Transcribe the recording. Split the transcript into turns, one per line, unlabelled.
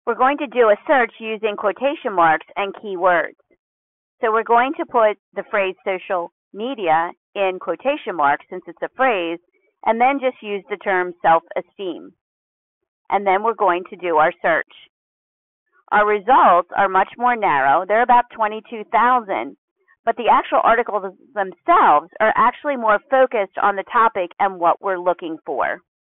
we're going to do a search using quotation marks and keywords. So we're going to put the phrase social media in quotation marks since it's a phrase, and then just use the term self-esteem. And then we're going to do our search. Our results are much more narrow. They're about 22,000, but the actual articles themselves are actually more focused on the topic and what we're looking for.